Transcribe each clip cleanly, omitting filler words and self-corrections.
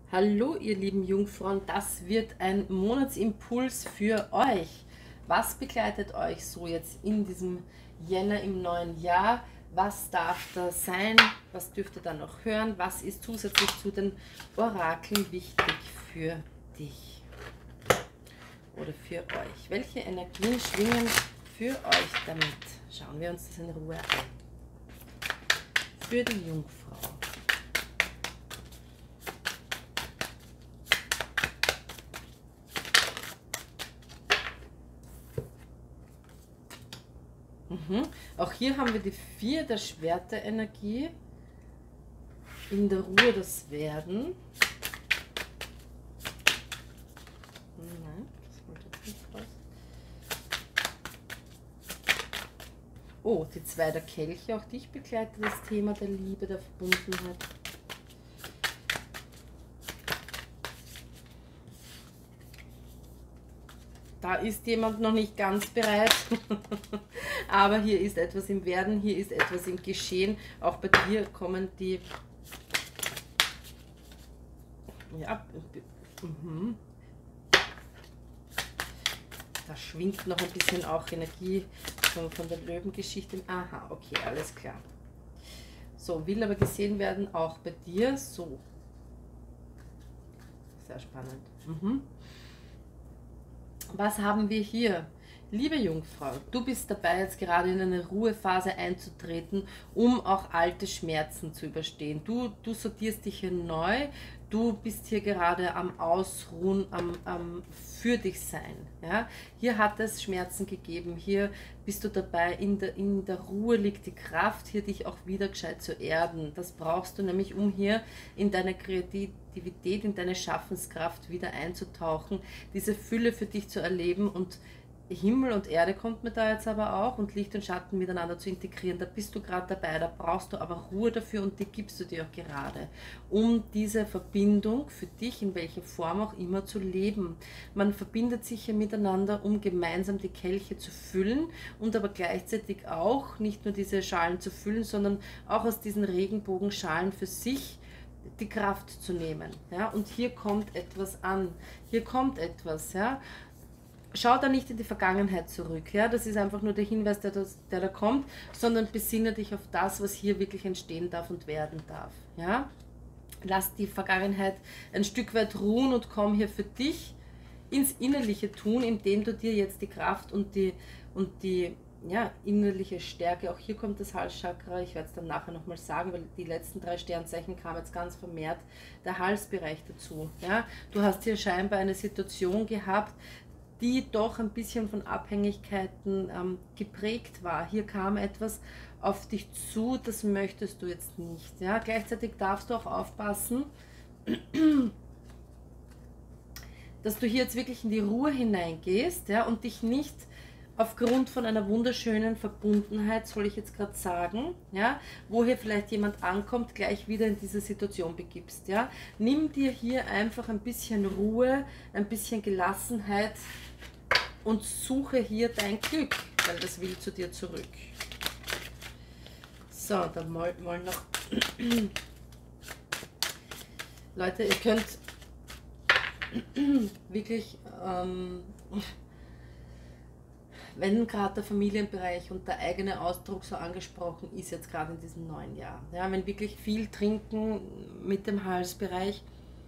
Hallo ihr lieben Jungfrauen, das wird ein Monatsimpuls für euch. Was begleitet euch so jetzt in diesem Jänner im neuen Jahr? Was darf da sein? Was dürft ihr da noch hören? Was ist zusätzlich zu den Orakeln wichtig für dich oder für euch? Welche Energien schwingen für euch damit? Schauen wir uns das in Ruhe an. Für die Jungfrau. Auch hier haben wir die 4 der Schwerter-Energie. In der Ruhe das Werden. Nein, das wollte ich nicht raus. Oh, die 2 der Kelche, auch dich begleitet das Thema der Liebe, der Verbundenheit. Da ist jemand noch nicht ganz bereit, aber hier ist etwas im Werden, hier ist etwas im Geschehen. Auch bei dir kommen die... Ja, da schwingt noch ein bisschen auch Energie von der Löwengeschichte. Aha, okay, alles klar. So, will aber gesehen werden, auch bei dir. So. Sehr spannend. Was haben wir hier? Liebe Jungfrau, du bist dabei, jetzt gerade in eine Ruhephase einzutreten, um auch alte Schmerzen zu überstehen. Du sortierst dich hier neu, du bist hier gerade am Ausruhen, am für dich sein. Ja? Hier hat es Schmerzen gegeben, hier bist du dabei, in der Ruhe liegt die Kraft, hier dich auch wieder gescheit zu erden. Das brauchst du nämlich, um hier in deine Kreativität, in deine Schaffenskraft wieder einzutauchen, diese Fülle für dich zu erleben. Und Himmel und Erde kommt mir da jetzt aber auch, und Licht und Schatten miteinander zu integrieren. Da bist du gerade dabei, da brauchst du aber Ruhe dafür, und die gibst du dir auch gerade, um diese Verbindung für dich, in welcher Form auch immer, zu leben. Man verbindet sich hier miteinander, um gemeinsam die Kelche zu füllen und aber gleichzeitig auch nicht nur diese Schalen zu füllen, sondern auch aus diesen Regenbogenschalen für sich die Kraft zu nehmen. Ja? Und hier kommt etwas an, hier kommt etwas, ja. Schau da nicht in die Vergangenheit zurück, ja? Das ist einfach nur der Hinweis, der da kommt, sondern besinne dich auf das, was hier wirklich entstehen darf und werden darf. Ja? Lass die Vergangenheit ein Stück weit ruhen und komm hier für dich ins Innerliche tun, indem du dir jetzt die Kraft und die ja, innerliche Stärke, auch hier kommt das Halschakra, ich werde es dann nachher nochmal sagen, weil die letzten 3 Sternzeichen kamen jetzt ganz vermehrt der Halsbereich dazu. Ja? Du hast hier scheinbar eine Situation gehabt, die doch ein bisschen von Abhängigkeiten geprägt war. Hier kam etwas auf dich zu, das möchtest du jetzt nicht. Ja? Gleichzeitig darfst du auch aufpassen, dass du hier jetzt wirklich in die Ruhe hineingehst, ja, und dich nicht aufgrund von einer wunderschönen Verbundenheit, soll ich jetzt gerade sagen, ja, wo hier vielleicht jemand ankommt, gleich wieder in diese Situation begibst. Ja. Nimm dir hier einfach ein bisschen Ruhe, ein bisschen Gelassenheit und suche hier dein Glück, weil das will zu dir zurück. So, dann mal noch. Leute, ihr könnt wirklich, wenn gerade der Familienbereich und der eigene Ausdruck so angesprochen ist, jetzt gerade in diesem neuen Jahr, ja, wenn wirklich viel trinken mit dem Halsbereich,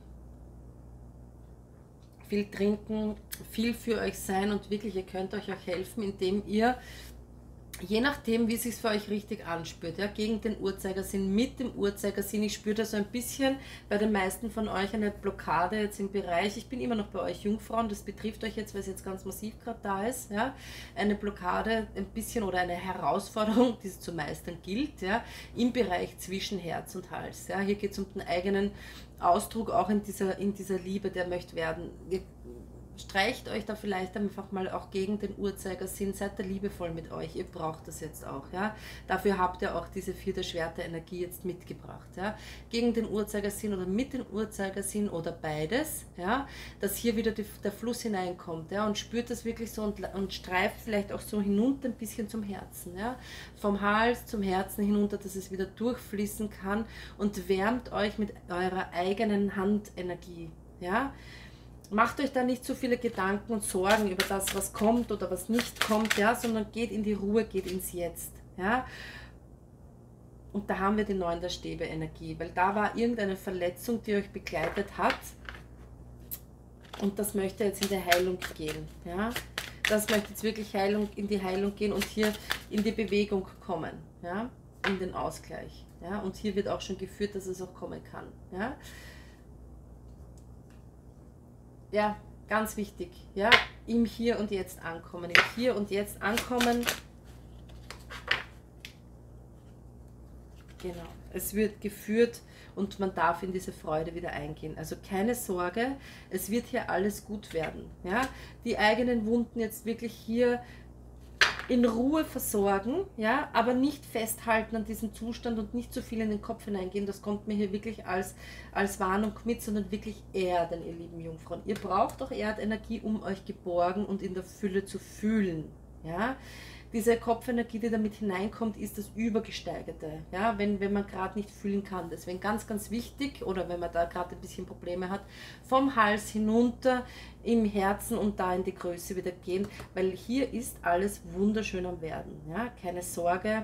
viel trinken, viel für euch sein, und wirklich, ihr könnt euch auch helfen, indem ihr, je nachdem, wie es sich für euch richtig anspürt, ja, gegen den Uhrzeigersinn, mit dem Uhrzeigersinn, ich spüre da so ein bisschen bei den meisten von euch eine Blockade jetzt im Bereich, ich bin immer noch bei euch Jungfrauen, das betrifft euch jetzt, weil es jetzt ganz massiv gerade da ist, ja, eine Blockade ein bisschen oder eine Herausforderung, die es zu meistern gilt, ja, im Bereich zwischen Herz und Hals. Ja. Hier geht es um den eigenen Ausdruck, auch in dieser Liebe, der möchte werden. streicht euch da vielleicht einfach mal auch gegen den Uhrzeigersinn, seid da liebevoll mit euch, ihr braucht das jetzt auch, ja. Dafür habt ihr auch diese 4 der Schwerter Energie jetzt mitgebracht, ja. Gegen den Uhrzeigersinn oder mit dem Uhrzeigersinn oder beides, ja, dass hier wieder der Fluss hineinkommt, ja, und spürt das wirklich so und streift vielleicht auch so hinunter ein bisschen zum Herzen, ja. Vom Hals zum Herzen hinunter, dass es wieder durchfließen kann und wärmt euch mit eurer eigenen Handenergie, ja. Macht euch da nicht so viele Gedanken und Sorgen über das, was kommt oder was nicht kommt, ja, sondern geht in die Ruhe, geht ins Jetzt, ja. Und da haben wir die 9 der Stäbe Energie, weil da war irgendeine Verletzung, die euch begleitet hat und das möchte jetzt in die Heilung gehen, ja. Das möchte jetzt wirklich in die Heilung gehen und hier in die Bewegung kommen, ja, in den Ausgleich, ja. Und hier wird auch schon geführt, dass es auch kommen kann, ja. Ja, ganz wichtig, ja, im Hier und Jetzt ankommen, im Hier und Jetzt ankommen. Genau, es wird geführt und man darf in diese Freude wieder eingehen. Also keine Sorge, es wird hier alles gut werden, ja. Die eigenen Wunden jetzt wirklich hier in Ruhe versorgen, ja, aber nicht festhalten an diesem Zustand und nicht zu viel in den Kopf hineingehen. Das kommt mir hier wirklich als Warnung mit, sondern wirklich erden, ihr lieben Jungfrauen. Ihr braucht auch Erdenergie, um euch geborgen und in der Fülle zu fühlen, ja. Diese Kopfenergie, die damit hineinkommt, ist das Übergesteigerte, ja, wenn man gerade nicht fühlen kann. Deswegen ganz, ganz wichtig, oder wenn man da gerade ein bisschen Probleme hat, vom Hals hinunter im Herzen und da in die Größe wieder gehen, weil hier ist alles wunderschön am Werden. Ja, keine Sorge,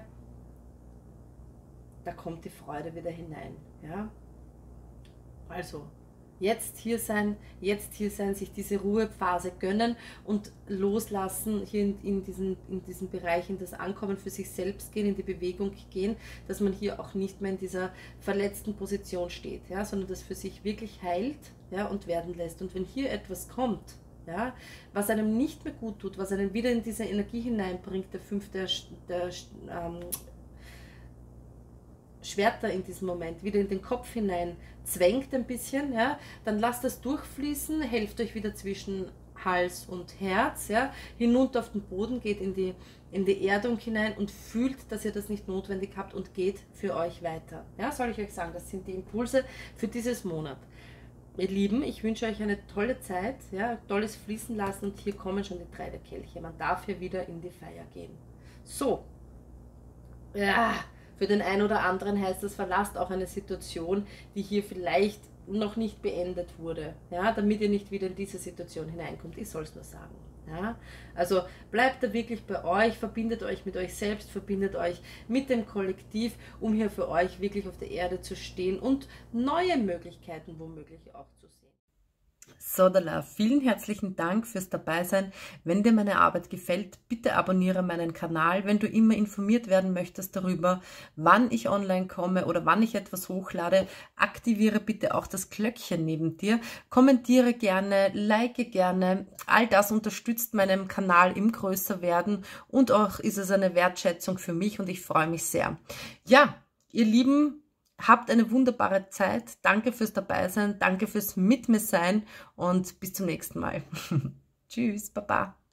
da kommt die Freude wieder hinein. Ja, also jetzt hier sein, sich diese Ruhephase gönnen und loslassen, hier in diesen Bereich, in das Ankommen für sich selbst gehen, in die Bewegung gehen, dass man hier auch nicht mehr in dieser verletzten Position steht, ja, sondern das für sich wirklich heilt, ja, und werden lässt. Und wenn hier etwas kommt, ja, was einem nicht mehr gut tut, was einen wieder in diese Energie hineinbringt, der 5 der Schwerter in diesem Moment wieder in den Kopf hinein zwängt ein bisschen, ja, dann lasst das durchfließen, helft euch wieder zwischen Hals und Herz, ja, hinunter auf den Boden, geht in die Erdung hinein und fühlt, dass ihr das nicht notwendig habt und geht für euch weiter. Ja, soll ich euch sagen, das sind die Impulse für dieses Monat. Ihr Lieben, ich wünsche euch eine tolle Zeit, ja, tolles Fließen lassen und hier kommen schon die 3 der Kelche. Man darf hier wieder in die Feier gehen. So, ja. Für den einen oder anderen heißt das, verlasst auch eine Situation, die hier vielleicht noch nicht beendet wurde, ja, damit ihr nicht wieder in diese Situation hineinkommt. Ich soll es nur sagen. Ja. Also bleibt da wirklich bei euch, verbindet euch mit euch selbst, verbindet euch mit dem Kollektiv, um hier für euch wirklich auf der Erde zu stehen und neue Möglichkeiten womöglich auch zu sehen. Sodala, vielen herzlichen Dank fürs Dabeisein. Wenn dir meine Arbeit gefällt, bitte abonniere meinen Kanal. Wenn du immer informiert werden möchtest darüber, wann ich online komme oder wann ich etwas hochlade, aktiviere bitte auch das Glöckchen neben dir. Kommentiere gerne, like gerne. All das unterstützt meinem Kanal im Größerwerden und auch ist es eine Wertschätzung für mich und ich freue mich sehr. Ja, ihr Lieben, habt eine wunderbare Zeit. Danke fürs Dabeisein, danke fürs Mit mir sein und bis zum nächsten Mal. Tschüss, Baba.